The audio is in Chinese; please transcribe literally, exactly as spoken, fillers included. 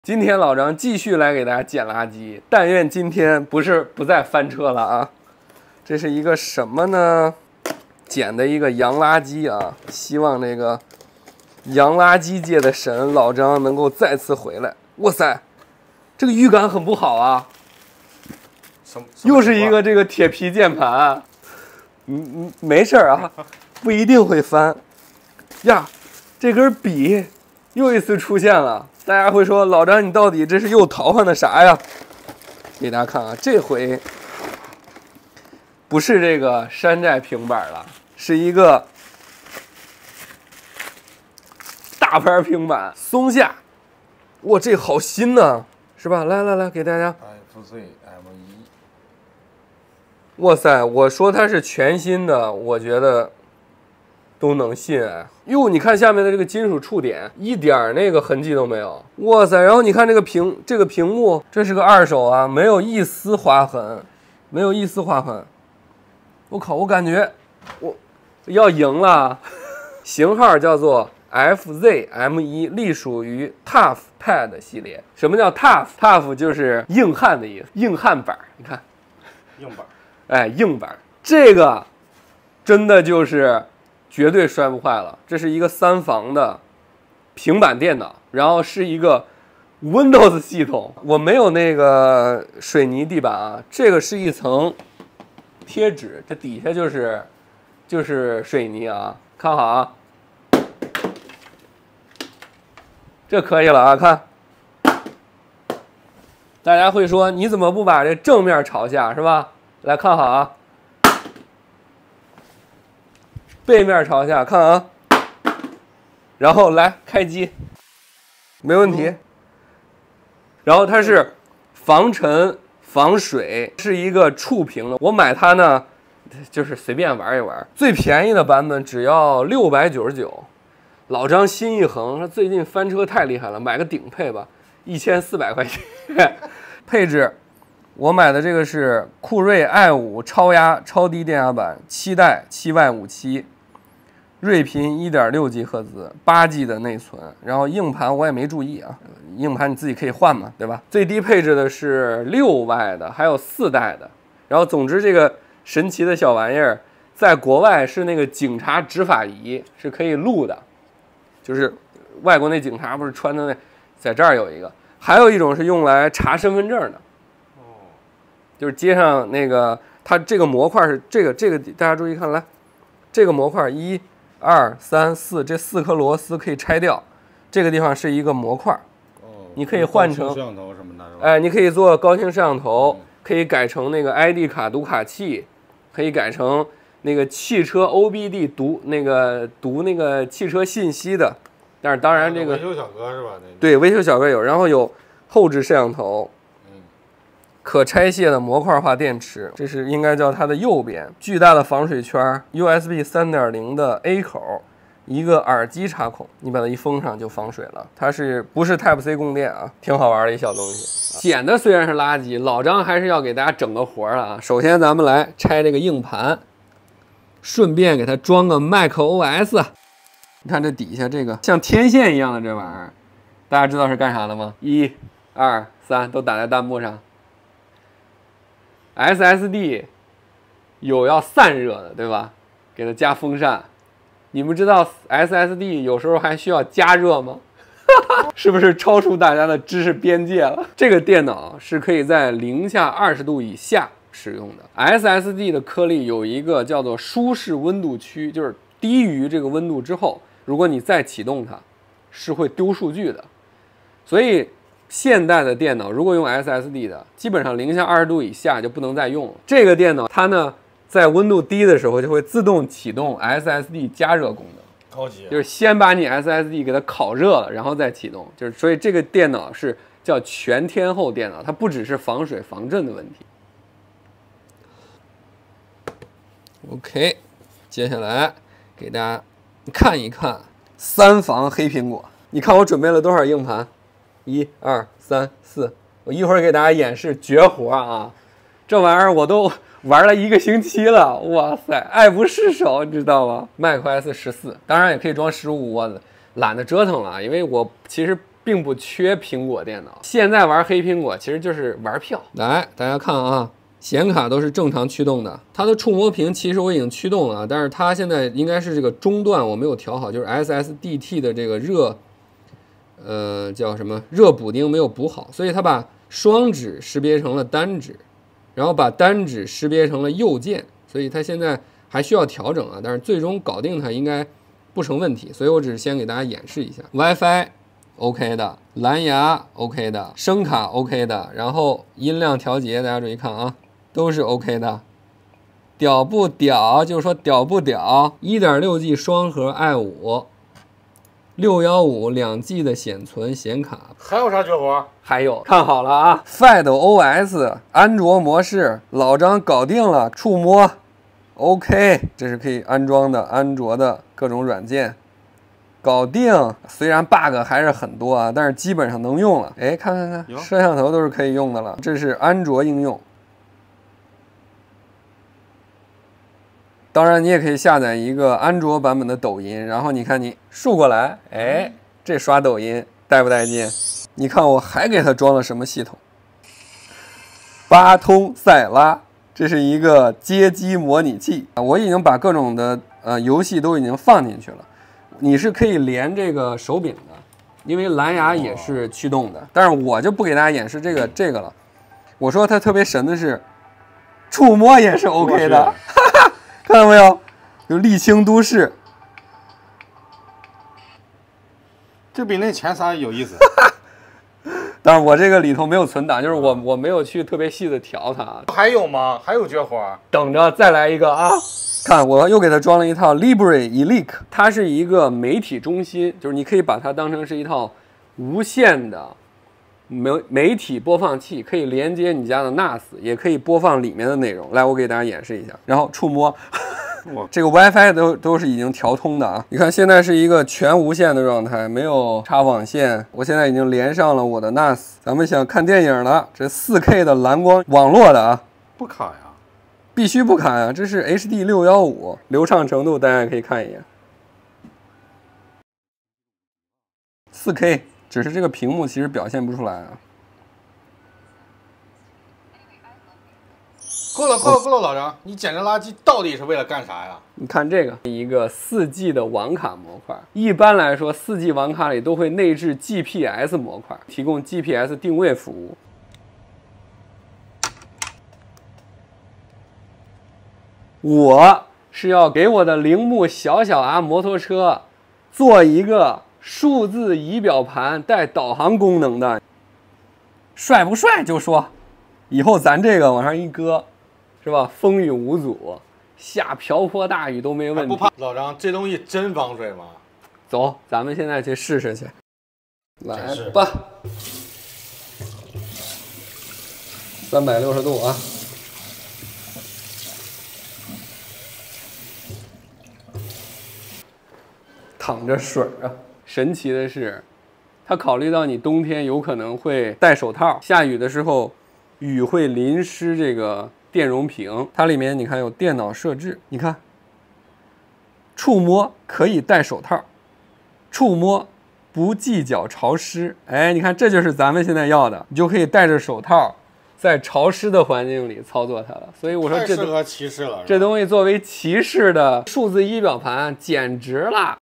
今天老张继续来给大家捡垃圾，但愿今天不是不再翻车了啊！这是一个什么呢？捡的一个洋垃圾啊！希望这个洋垃圾界的神老张能够再次回来。哇塞，这个预感很不好啊！又是一个这个铁皮键盘，嗯嗯，没事啊，不一定会翻呀。这根笔又一次出现了。大家会说老张，你到底这是又淘换的啥呀？给大家看啊，这回不是这个山寨平板了，是一个大牌平板，松下。哇，这好新呢，是吧？来来来，给大家。 F Z M 一。 哇塞，我说它是全新的，我觉得都能信哎。哟，你看下面的这个金属触点，一点那个痕迹都没有。哇塞，然后你看这个屏，这个屏幕，这是个二手啊，没有一丝划痕，没有一丝划痕。我靠，我感觉我要赢了。型号叫做 F Z M 一，隶属于 Tough Pad 系列。什么叫 Tough？Tough 就是硬汉的意思，硬汉板。你看， 硬板， 哎，硬板，这个真的就是绝对摔不坏了。这是一个三防的平板电脑，然后是一个 Windows 系统。我没有那个水泥地板啊，这个是一层贴纸，这底下就是就是水泥啊。看好啊，这可以了啊，看。大家会说你怎么不把这正面朝下，是吧？来看好啊，背面朝下，看啊，然后来开机，没问题。然后它是防尘防水，是一个触屏的。我买它呢，就是随便玩一玩。最便宜的版本只要六百九十九。老张心一横，说最近翻车太厉害了，买个顶配吧，一千四百块钱。配置，我买的这个是酷睿 i 五超压超低电压版，七代七万五七，睿频 一点六 G 赫兹，八 G 的内存，然后硬盘我也没注意啊，硬盘你自己可以换嘛，对吧？最低配置的是六万的，还有四代的。然后总之这个神奇的小玩意儿，在国外是那个警察执法仪，是可以录的，就是外国那警察不是穿的那，在这儿有一个。还有一种是用来查身份证的，哦，就是接上那个，它这个模块是这个这个，大家注意看来，这个模块一、二、三、四这四颗螺丝可以拆掉，这个地方是一个模块，哦，你可以换成摄像头什么的， 哎，你可以做高清摄像头，可以改成那个 I D 卡读卡器，可以改成那个汽车 O B D 读那个读那个汽车信息的。但是当然这个维修小哥是吧？ 对，维修小哥有，然后有后置摄像头，嗯，可拆卸的模块化电池，这是应该叫它的右边，巨大的防水圈 ，U S B 三点零 的 A 口，一个耳机插孔，你把它一封上就防水了。它是不是 Type C 供电啊？挺好玩的一小东西。捡的虽然是垃圾，老张还是要给大家整个活了啊。首先咱们来拆这个硬盘，顺便给它装个 macOS。你看这底下这个像天线一样的这玩意儿，大家知道是干啥的吗？一、二、三，都打在弹幕上。S S D 有要散热的，对吧？给它加风扇。你们知道 S S D 有时候还需要加热吗？是不是超出大家的知识边界了？这个电脑是可以在零下二十度以下使用的。S S D 的颗粒有一个叫做舒适温度区，就是低于这个温度之后，如果你再启动它，是会丢数据的。所以现代的电脑如果用 S S D 的，基本上零下二十度以下就不能再用了。这个电脑它呢，在温度低的时候就会自动启动 S S D 加热功能， 高级， 就是先把你 S S D 给它烤热了，然后再启动。就是所以这个电脑是叫全天候电脑，它不只是防水防震的问题。OK， 接下来给大家看一看三防黑苹果。你看我准备了多少硬盘？一、二、三、四。我一会儿给大家演示绝活啊！这玩意儿我都玩了一个星期了，哇塞，爱不释手，你知道吗？macOS 十四，当然也可以装十五，我懒得折腾了，因为我其实并不缺苹果电脑。现在玩黑苹果其实就是玩票。来，大家看啊，显卡都是正常驱动的，它的触摸屏其实我已经驱动了，但是它现在应该是这个中段我没有调好，就是 S S D T 的这个热，呃，叫什么热补丁没有补好，所以它把双指识别成了单指，然后把单指识别成了右键，所以它现在还需要调整啊，但是最终搞定它应该不成问题，所以我只是先给大家演示一下。WiFi OK 的，蓝牙 OK 的，声卡 OK 的，然后音量调节大家注意看啊，都是 OK 的。屌不屌？就是说屌不屌 ？一点六 G 双核 i 五， 六一五两 G 的显存显卡。 还有啥绝活？ 还有，看好了啊 ，FatOS 安卓模式，老张搞定了，触摸 OK， 这是可以安装的安卓的各种软件。搞定，虽然 bug 还是很多啊，但是基本上能用了。哎，看看看，摄像头都是可以用的了。这是安卓应用。当然，你也可以下载一个安卓版本的抖音，然后你看你竖过来，哎，这刷抖音带不带劲？你看我还给它装了什么系统？巴通塞拉，这是一个街机模拟器。我已经把各种的呃游戏都已经放进去了。你是可以连这个手柄的，因为蓝牙也是驱动的。但是我就不给大家演示这个这个了。我说它特别神的是，触摸也是 OK 的，哈哈，看到没有？有沥青都市， 这比那前仨有意思。 但是我这个里头没有存档，就是我我没有去特别细的调它。 还有吗？还有绝活？ 等着再来一个啊！看，我又给它装了一套 Libre Elec， 它是一个媒体中心，就是你可以把它当成是一套无线的媒媒体播放器，可以连接你家的 N A S， 也可以播放里面的内容。来，我给大家演示一下，然后触摸，这个 WiFi 都都是已经调通的啊。你看，现在是一个全无线的状态，没有插网线。我现在已经连上了我的 N A S， 咱们想看电影了，这 四K 的蓝光网络的啊， 不卡呀。 必须不卡呀！这是 H D 六一五，流畅程度大家可以看一眼。四K， 只是这个屏幕其实表现不出来啊。 够了，够了，够了，老张，你捡这垃圾到底是为了干啥呀？ 你看这个，一个 四 G 的网卡模块。一般来说 ，四 G 网卡里都会内置 G P S 模块，提供 G P S 定位服务。我是要给我的铃木小小 R 摩托车做一个数字仪表盘带导航功能的，帅不帅就说，以后咱这个往上一搁，是吧？风雨无阻，下瓢泼大雨都没问题。 不怕，老张，这东西真防水吗？ 走，咱们现在去试试去。来吧，三百六十度啊。淌着水啊！神奇的是，它考虑到你冬天有可能会戴手套，下雨的时候雨会淋湿这个电容屏。它里面你看有电脑设置，你看，触摸可以戴手套，触摸不计较潮湿。哎，你看这就是咱们现在要的，你就可以戴着手套，在潮湿的环境里操作它了。所以我说这太适合骑士了， 这东西作为骑士的数字仪表盘简直了。